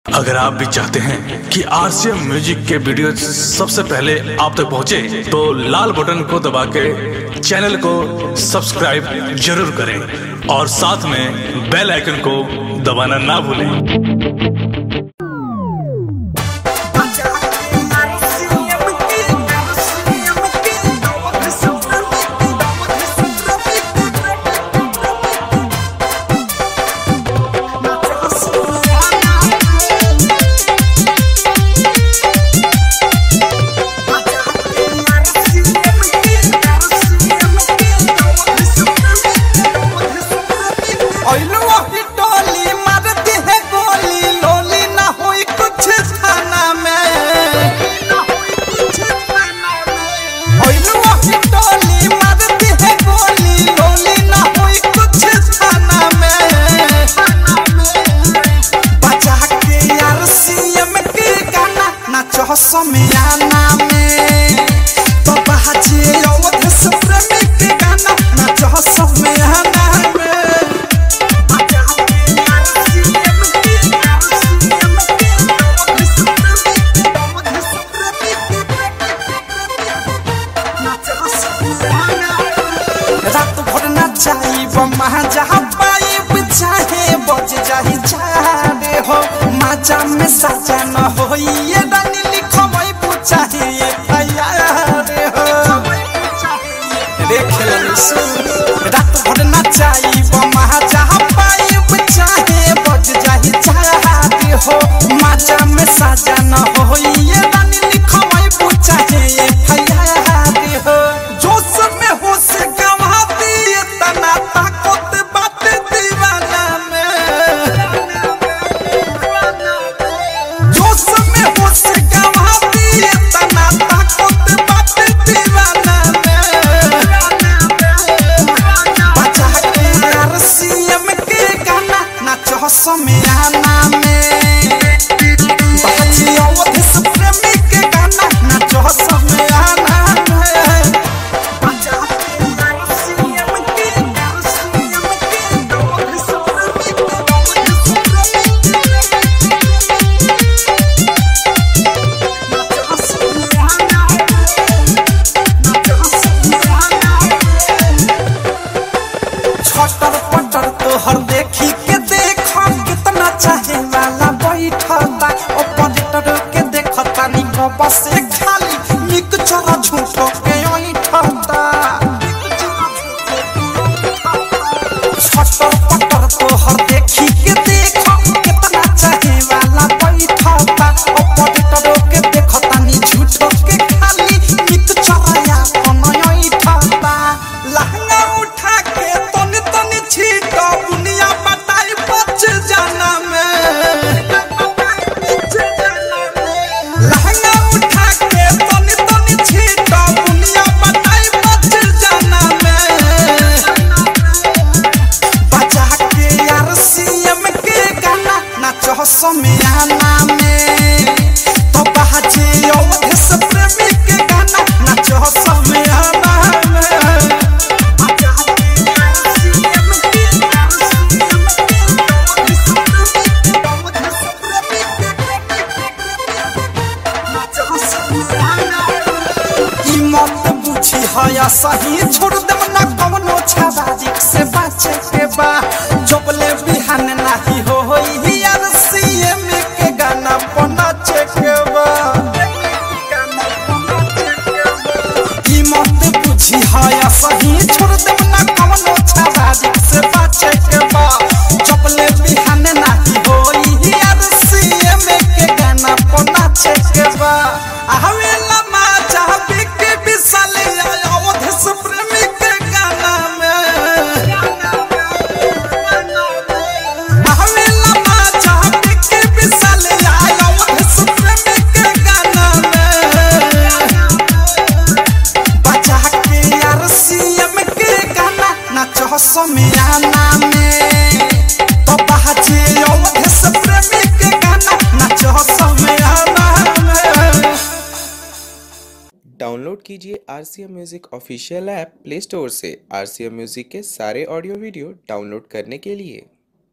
अगर आप भी चाहते हैं कि आरसीएम म्यूजिक के वीडियो सबसे पहले आप तक पहुंचे, तो लाल बटन को दबा के चैनल को सब्सक्राइब जरूर करें और साथ में बेल आइकन को दबाना ना भूलें। समियाना में तो बहाजे अवध से प्रेमी के गाना नाचो समियाना में बजा के आरसीएम के अवध से प्रेमी नाचो समियाना रात भर नाचाई बम्मा जहां पाई चाहे बज जाही चाहे हो माजा में साजा न होई ये चाहिए रात भर नचाई बमा जहाँ पाई चाहे बज जाही चाहती हो माजा में साजा न हो ये रानी लिखवाई चाहे फैयादी हो जोश में हो से गवाती तना ताकत बात दीवाना में जोश में हो से समियाना में बाजी अवध से प्रेमी के गाना नाचो समियाना में बजा के आरसीएम के अवध से नाचो समियाना छटर पटर तोहर देखी चाहे वाला बैठता ऑपरेटर के देखता नी बस खाली निक चरा झूठो के ओइठता छटर पटर तोहर देखी के देखो कितना चाहे वाला बैठता ऑपरेटर के देखता नी झूठो के खाली निक चरा अपन ओइठता लहंगा उठा के तनी तनी छीटो दुनिया बताई बच जाना समियाना में तो बहाजे अवध से प्रेमी के गाना नाचो समियाना में बजा के आरसीएम के अवध से प्रेमी नाचो समियाना ई मत बुझी है सही छोड़ दम ना कवनो छाबाजी से बचे के बा जबले बिहान नाही होई सही छोड़ देव ना कवनो छाबाजी से बचे के बा चपले बिहान नाही होई आरसीएम के गाना पर नाचे के बा आवेला माजा बिके बिसले अवध से प्रेमी के गाना में आवेला माजा बिके बिसले अवध से प्रेमी के गाना में बजा के आरसीएम के गाना नाचो समियाना में तो बहाजे अवध से प्रेमी के गाना नाचो समियाना में। डाउनलोड कीजिए RCM music official app play store से आरसीएम म्यूजिक के सारे ऑडियो वीडियो डाउनलोड करने के लिए।